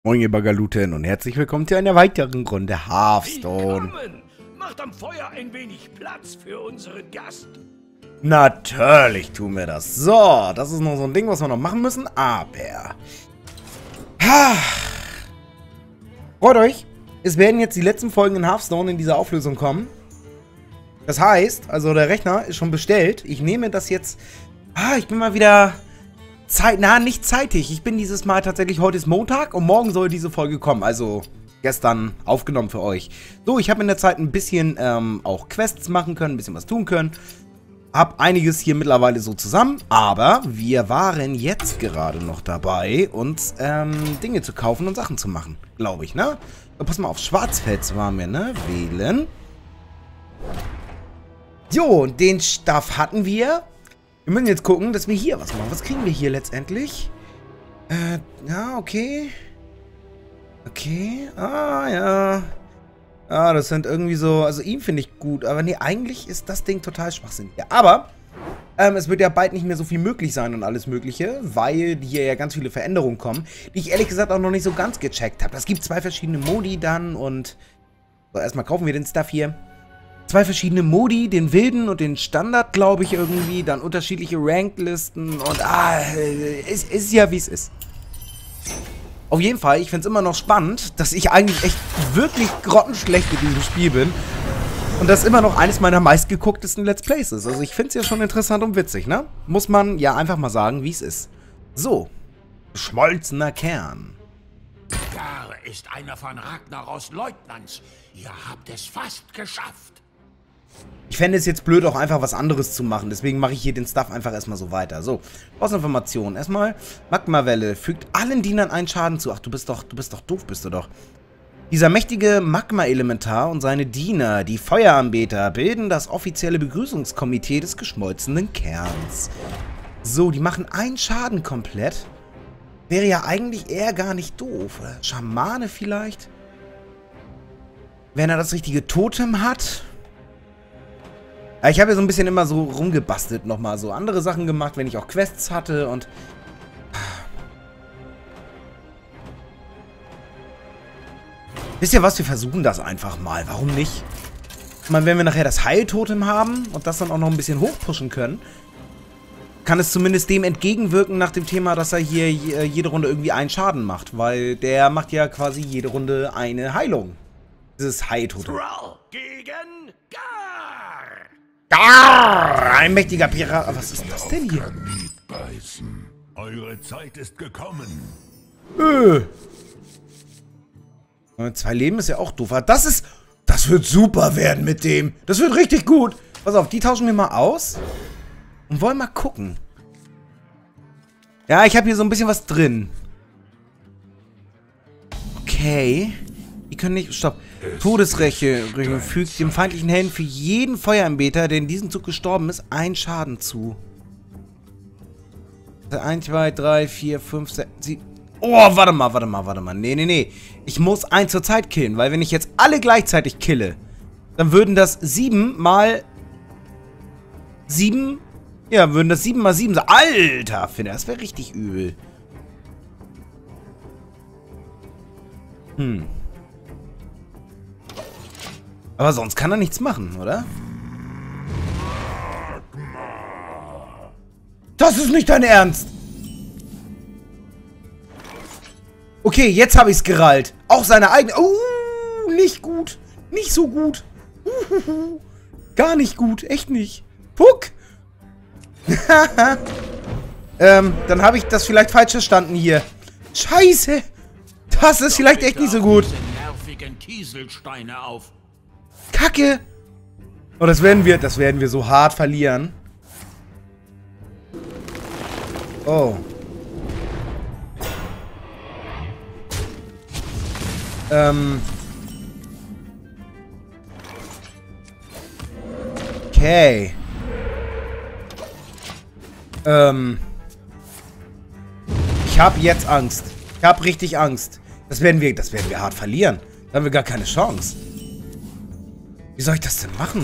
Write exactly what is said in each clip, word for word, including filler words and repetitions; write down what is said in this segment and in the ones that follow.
Moin ihr Bagaluten und herzlich willkommen zu einer weiteren Runde Hearthstone. Willkommen! Macht am Feuer ein wenig Platz für unseren Gast. Natürlich tun wir das. So, das ist noch so ein Ding, was wir noch machen müssen. Aber... Ha. Freut euch, es werden jetzt die letzten Folgen in Hearthstone in dieser Auflösung kommen. Das heißt, also der Rechner ist schon bestellt. Ich nehme das jetzt... Ah, ich bin mal wieder... Zeit, na, nicht zeitig. Ich bin dieses Mal tatsächlich, heute ist Montag und morgen soll diese Folge kommen. Also gestern aufgenommen für euch. So, ich habe in der Zeit ein bisschen ähm, auch Quests machen können, ein bisschen was tun können. Hab einiges hier mittlerweile so zusammen. Aber wir waren jetzt gerade noch dabei, uns ähm, Dinge zu kaufen und Sachen zu machen. Glaube ich, ne? So, pass mal auf, Schwarzfels waren wir, ne? Wählen. Jo, den Stuff hatten wir. Wir müssen jetzt gucken, dass wir hier was machen. Was kriegen wir hier letztendlich? Äh, ja, okay. Okay. Ah, ja. Ah, das sind irgendwie so... Also ihn finde ich gut. Aber nee, eigentlich ist das Ding total schwachsinnig. Ja, aber ähm, es wird ja bald nicht mehr so viel möglich sein und alles Mögliche, weil hier ja ganz viele Veränderungen kommen, die ich ehrlich gesagt auch noch nicht so ganz gecheckt habe. Es gibt zwei verschiedene Modi dann und... So, erstmal kaufen wir den Stuff hier. Zwei verschiedene Modi, den wilden und den Standard, glaube ich, irgendwie. Dann unterschiedliche Ranklisten und ah, es ist ja, wie es ist. Auf jeden Fall, ich finde es immer noch spannend, dass ich eigentlich echt wirklich grottenschlecht in diesem Spiel bin. Und das immer noch eines meiner meistgegucktesten Let's Plays ist. Also ich finde es ja schon interessant und witzig, ne? Muss man ja einfach mal sagen, wie es ist. So, geschmolzener Kern. Gar ist einer von Ragnaros Leutnants. Ihr habt es fast geschafft. Ich fände es jetzt blöd, auch einfach was anderes zu machen. Deswegen mache ich hier den Stuff einfach erstmal so weiter. So, Bossinformation. Erstmal, Magmawelle fügt allen Dienern einen Schaden zu. Ach, du bist doch, du bist doch doof, bist du doch. Dieser mächtige Magma-Elementar und seine Diener, die Feueranbeter, bilden das offizielle Begrüßungskomitee des geschmolzenen Kerns. So, die machen einen Schaden komplett. Wäre ja eigentlich eher gar nicht doof. Oder Schamane vielleicht? Wenn er das richtige Totem hat... Ich habe ja so ein bisschen immer so rumgebastelt, nochmal so andere Sachen gemacht, wenn ich auch Quests hatte und... Wisst ihr was, wir versuchen das einfach mal, warum nicht? Ich meine, wenn wir nachher das Heiltotem haben und das dann auch noch ein bisschen hochpushen können, kann es zumindest dem entgegenwirken nach dem Thema, dass er hier jede Runde irgendwie einen Schaden macht, weil der macht ja quasi jede Runde eine Heilung. Dieses Heiltotem. Thrall gegen Gar! Gar! Ein mächtiger Pirat. Was ist das denn hier? Eure Zeit ist gekommen. Öh. Zwei Leben ist ja auch doof. Das ist... Das wird super werden mit dem. Das wird richtig gut. Pass auf, die tauschen wir mal aus. Und wollen mal gucken. Ja, ich habe hier so ein bisschen was drin. Okay. Die können nicht... Stopp. Todesräche fügt dem feindlichen Helden für jeden Feueranbeter, der in diesem Zug gestorben ist, einen Schaden zu. eins, zwei, drei, vier, fünf, sechs, sieben... Oh, warte mal, warte mal, warte mal. Nee, nee, nee. Ich muss einen zur Zeit killen, weil wenn ich jetzt alle gleichzeitig kille, dann würden das sieben mal... sieben... Ja, würden das sieben mal sieben sein. Alter, finde das wäre richtig übel. Hm. Aber sonst kann er nichts machen, oder? Das ist nicht dein Ernst! Okay, jetzt habe ich es gerallt. Auch seine eigene... Uh, nicht gut. Nicht so gut. Uh, gar nicht gut. Echt nicht. Puck! ähm, dann habe ich das vielleicht falsch verstanden hier. Scheiße! Das ist vielleicht echt nicht so gut. Kacke! Oh, das werden wir, das werden wir so hart verlieren. Oh. Ähm. Okay. Ähm. Ich habe jetzt Angst. Ich habe richtig Angst. Das werden wir, das werden wir hart verlieren. Da haben wir gar keine Chance. Wie soll ich das denn machen?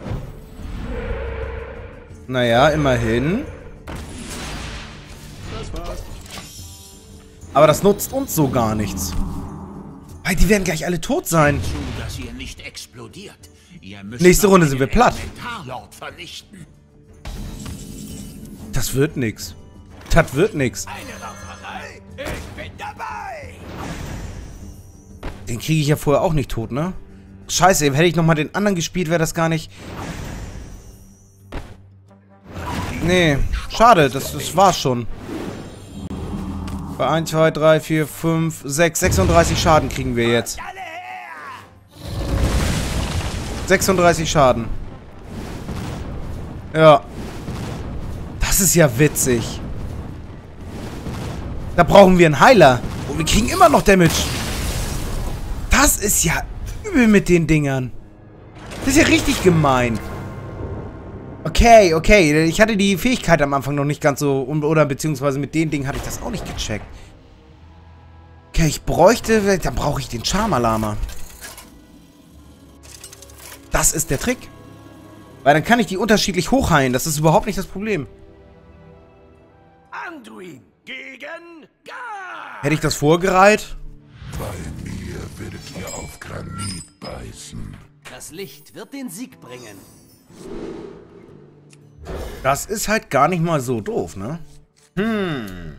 Naja, immerhin. Das Aber das nutzt uns so gar nichts. Weil die werden gleich alle tot sein. Dass ihr nicht explodiert. Ihr müsst Nächste Runde sind wir platt. Elementarlord vernichten. Das wird nix. Das wird nix. Eine Rauferei? Ich bin dabei. Den kriege ich ja vorher auch nicht tot, ne? Scheiße, hätte ich nochmal den anderen gespielt, wäre das gar nicht... Nee, schade, das, das war's schon. Bei eins, zwei, drei, vier, fünf, sechs, sechsunddreißig Schaden kriegen wir jetzt. sechsunddreißig Schaden. Ja. Das ist ja witzig. Da brauchen wir einen Heiler. Und wir kriegen immer noch Damage. Das ist ja übel mit den Dingern. Das ist ja richtig gemein. Okay, okay. Ich hatte die Fähigkeit am Anfang noch nicht ganz so... Oder beziehungsweise mit den Dingen hatte ich das auch nicht gecheckt. Okay, ich bräuchte... Dann brauche ich den Charme-Alarmer. Das ist der Trick. Weil dann kann ich die unterschiedlich hochheilen. Das ist überhaupt nicht das Problem. Anduin gegen Gar. Hätte ich das vorgereiht? Bei mir werdet ihr auf Granit beißen. Das Licht wird den Sieg bringen. Das ist halt gar nicht mal so doof, ne? Hm.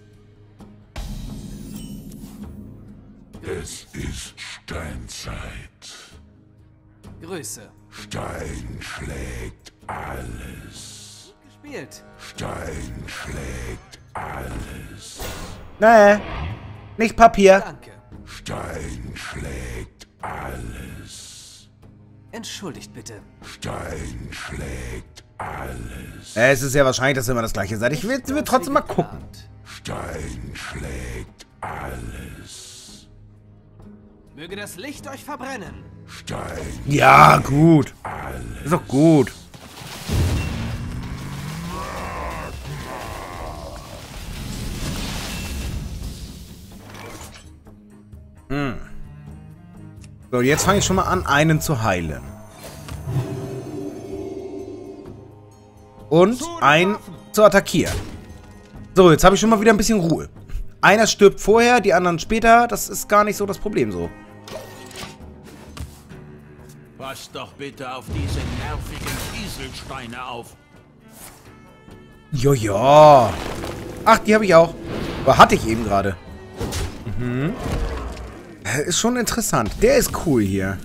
Es ist Steinzeit. Grüße. Stein schlägt alles. Gespielt. Stein schlägt alles. Nee. Nicht Papier. Danke. Stein schlägt alles. Entschuldigt bitte. Stein schlägt alles. Ja, es ist ja wahrscheinlich, dass ihr immer das gleiche seid. Ich will, will trotzdem mal gucken. Stein schlägt alles. Möge das Licht euch verbrennen. Stein Ja, gut. Ist doch gut. Hm. So, jetzt fange ich schon mal an, einen zu heilen. Und einen zu attackieren. So, jetzt habe ich schon mal wieder ein bisschen Ruhe. Einer stirbt vorher, die anderen später. Das ist gar nicht so das Problem so. Passt doch bitte auf diese nervigen Kieselsteine auf. Joja. Ach, die habe ich auch. Aber hatte ich eben gerade. Mhm. Ist schon interessant. Der ist cool hier.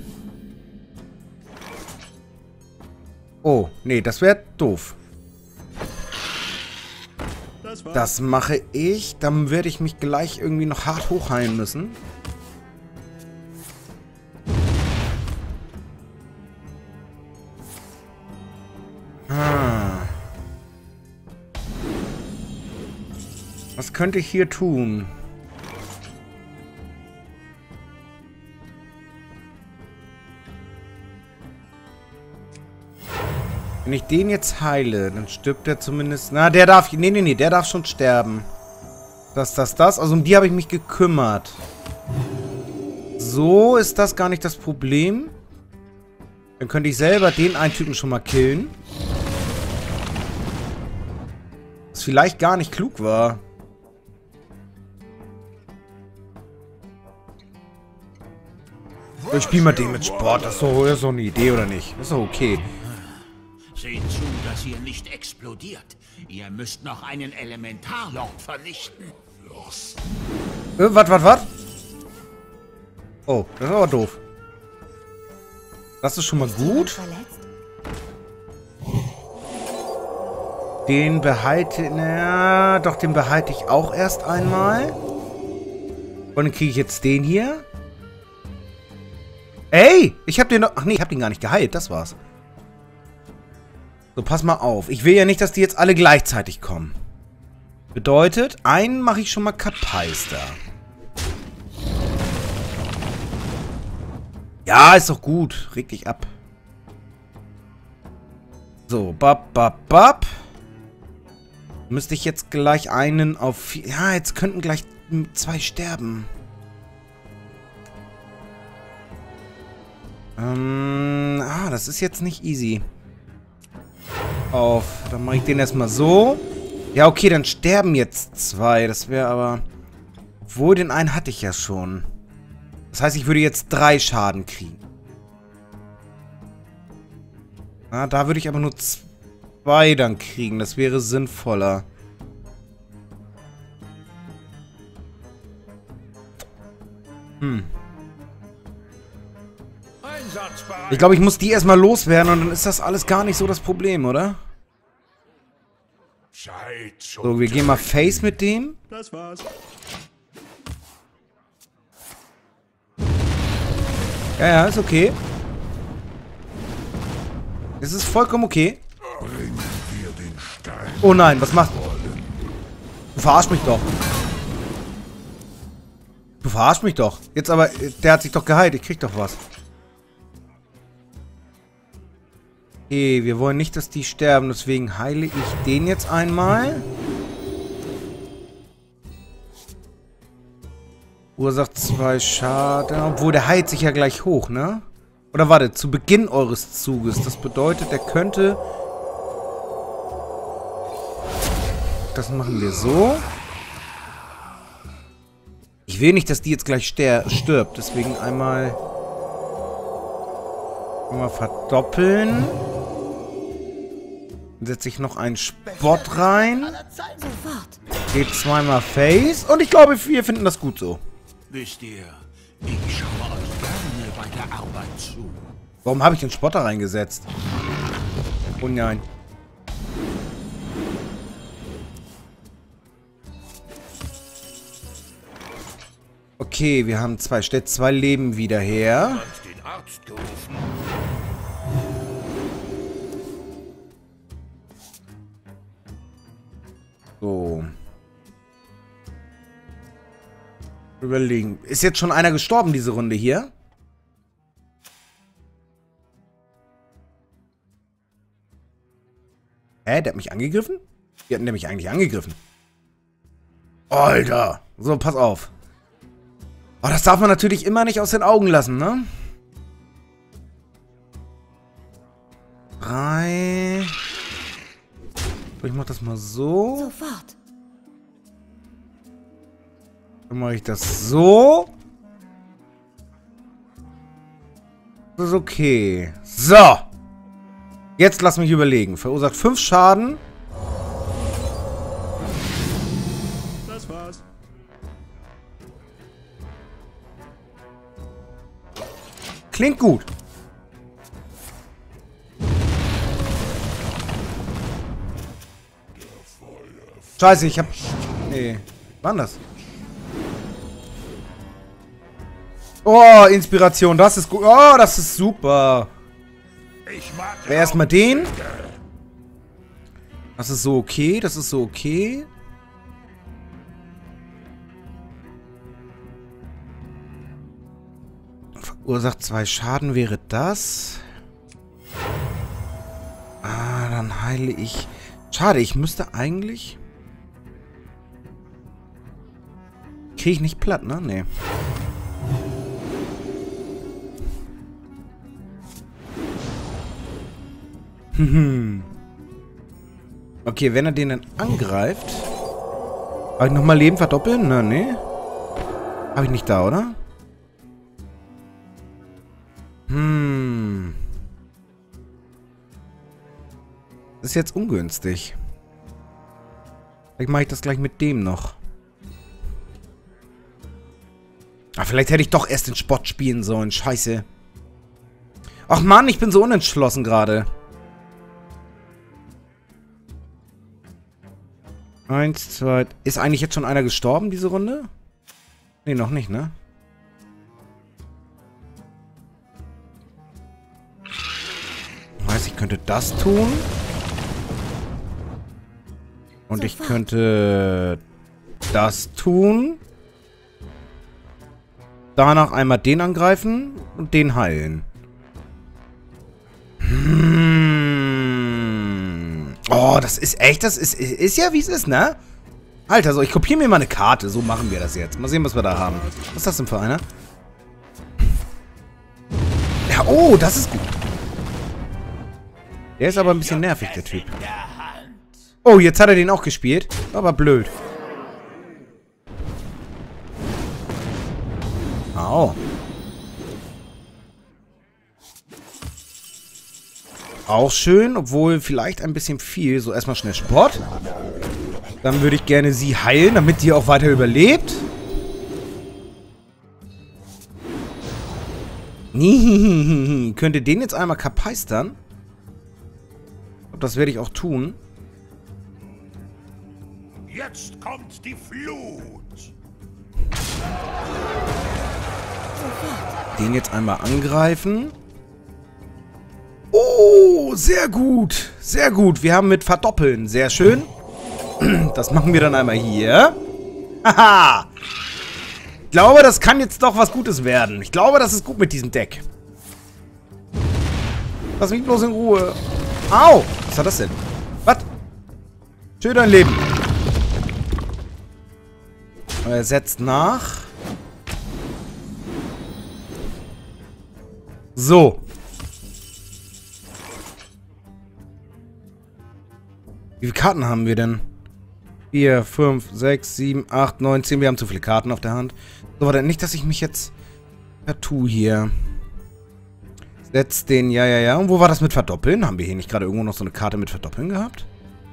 Oh, nee, das wäre doof. Das mache ich. Dann werde ich mich gleich irgendwie noch hart hochheilen müssen. Ah. Was könnte ich hier tun? Wenn ich den jetzt heile, dann stirbt er zumindest... Na, der darf... Nee, nee, nee, der darf schon sterben. Das, das, das. Also um die habe ich mich gekümmert. So ist das gar nicht das Problem. Dann könnte ich selber den einen Typen schon mal killen. Was vielleicht gar nicht klug war. Ich spiele mal den mit Sport. Das ist doch, das ist doch eine Idee, oder nicht? Das ist doch okay. Seht zu, dass ihr nicht explodiert. Ihr müsst noch einen Elementarlord vernichten. Los. Äh, wat, wat, wat? Oh, das ist aber doof. Das ist schon mal gut. Den behalte... Na, doch, den behalte ich auch erst einmal. Und dann kriege ich jetzt den hier. Ey! Ich hab den noch... Ach nee, ich hab den gar nicht geheilt. Das war's. So, pass mal auf. Ich will ja nicht, dass die jetzt alle gleichzeitig kommen. Bedeutet, einen mache ich schon mal Kapaister. Ja, ist doch gut. Reg dich ab. So, bap, bap, bap. Müsste ich jetzt gleich einen auf... Ja, jetzt könnten gleich zwei sterben. Ähm, ah, das ist jetzt nicht easy. Auf. Dann mache ich den erstmal so. Ja, okay, dann sterben jetzt zwei. Das wäre aber... Obwohl, den einen hatte ich ja schon. Das heißt, ich würde jetzt drei Schaden kriegen. Na, da würde ich aber nur zwei dann kriegen. Das wäre sinnvoller. Hm. Ich glaube, ich muss die erstmal loswerden und dann ist das alles gar nicht so das Problem, oder? So, wir gehen mal Face mit dem. Das war's. Ja, ja, ist okay. Es ist vollkommen okay. Oh nein, was machst du? Du verarsch mich doch. Du verarsch mich doch. Jetzt aber, der hat sich doch geheilt. Ich krieg doch was. Okay, wir wollen nicht, dass die sterben. Deswegen heile ich den jetzt einmal. Ursacht zwei Schaden. Obwohl, der heilt sich ja gleich hoch, ne? Oder warte, zu Beginn eures Zuges. Das bedeutet, der könnte... Das machen wir so. Ich will nicht, dass die jetzt gleich stirbt. Deswegen einmal... Einmal verdoppeln. Dann setze ich noch einen Spot rein. Geht zweimal Face. Und ich glaube, wir finden das gut so. Wisst ihr, ich schaue euch gerne bei der Arbeit zu. Warum habe ich den Spotter reingesetzt? Oh nein. Okay, wir haben zwei, stellt zwei Leben wieder her. Den Arzt gerufen. So. Überlegen. Ist jetzt schon einer gestorben, diese Runde hier? Hä? Der hat mich angegriffen? Wie hat denn der mich eigentlich angegriffen? Alter! So, pass auf. Oh, das darf man natürlich immer nicht aus den Augen lassen, ne? Drei. Ich mach das mal so. Sofort. Dann mache ich das so. Das ist okay. So. Jetzt lass mich überlegen. Verursacht fünf Schaden. Das war's. Klingt gut. Scheiße, ich hab... Nee. Wann das? Oh, Inspiration. Das ist gut. Oh, das ist super. Erstmal den. Das ist so okay. Das ist so okay. Verursacht zwei Schaden wäre das. Ah, dann heile ich... Schade, ich müsste eigentlich... Kriege ich nicht platt, ne? Nee. Okay, wenn er den dann angreift... Habe ich nochmal Leben verdoppeln? Na, nee. Habe ich nicht da, oder? Hm. Das ist jetzt ungünstig. Vielleicht mache ich das gleich mit dem noch. Ah, vielleicht hätte ich doch erst den Spott spielen sollen. Scheiße. Ach Mann, ich bin so unentschlossen gerade. Eins, zwei... Ist eigentlich jetzt schon einer gestorben, diese Runde? Nee, noch nicht, ne? Heißt, ich könnte das tun. Und ich könnte das tun. Danach einmal den angreifen und den heilen. Hm. Oh, das ist echt, das ist, ist ja wie es ist, ne? Alter, so, ich kopiere mir mal eine Karte. So machen wir das jetzt. Mal sehen, was wir da haben. Was ist das denn für einer? Ja, oh, das ist gut. Der ist aber ein bisschen nervig, der Typ. Oh, jetzt hat er den auch gespielt. Aber blöd. Au. Auch schön, obwohl vielleicht ein bisschen viel. So, erstmal schnell Sport. Dann würde ich gerne sie heilen, damit sie auch weiter überlebt. Könnte den jetzt einmal kapeistern. Das werde ich auch tun. Jetzt kommt die Flut. Den jetzt einmal angreifen. Oh, sehr gut. Sehr gut. Wir haben mit Verdoppeln. Sehr schön. Das machen wir dann einmal hier. Haha. Ich glaube, das kann jetzt doch was Gutes werden. Ich glaube, das ist gut mit diesem Deck. Lass mich bloß in Ruhe. Au. Was hat das denn? Was? Schön dein Leben. Er setzt nach. So. Wie viele Karten haben wir denn? vier, fünf, sechs, sieben, acht, neun, zehn. Wir haben zu viele Karten auf der Hand. So, warte, nicht, dass ich mich jetzt vertue hier. Setz den, ja, ja, ja. Und wo war das mit Verdoppeln? Haben wir hier nicht gerade irgendwo noch so eine Karte mit Verdoppeln gehabt?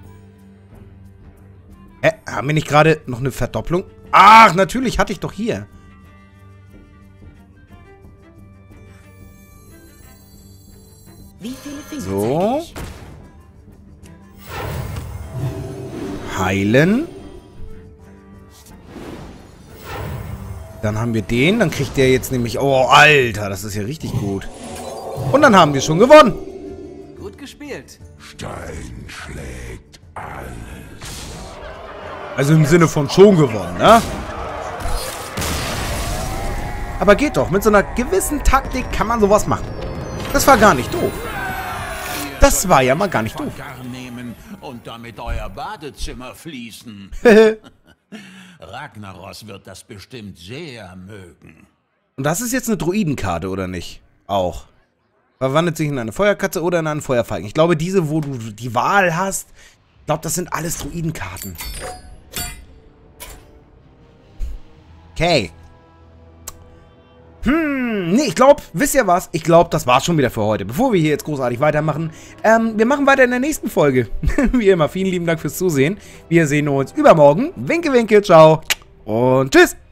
Hä? Haben wir nicht gerade noch eine Verdopplung? Ach, natürlich, hatte ich doch hier. Wie viele Finger So. zeig ich? Heilen. Dann haben wir den. Dann kriegt der jetzt nämlich... Oh, Alter, das ist ja richtig gut. Und dann haben wir schon gewonnen. Gut gespielt. Stein schlägt alles. Also im Sinne von schon gewonnen, ne? Aber geht doch. Mit so einer gewissen Taktik kann man sowas machen. Das war gar nicht doof. Das war ja mal gar nicht doof. Nehmen und damit euer Badezimmer fließen. Ragnaros wird das bestimmt sehr mögen. Und das ist jetzt eine Druidenkarte, oder nicht? Auch. Verwandelt sich in eine Feuerkatze oder in einen Feuerfalken. Ich glaube, diese, wo du die Wahl hast, ich glaube, das sind alles Druidenkarten. Okay. Hm, nee, ich glaube, wisst ihr was? Ich glaube, das war's schon wieder für heute. Bevor wir hier jetzt großartig weitermachen, ähm, wir machen weiter in der nächsten Folge. Wie immer, vielen lieben Dank fürs Zusehen. Wir sehen uns übermorgen. Winke, winke, ciao und tschüss.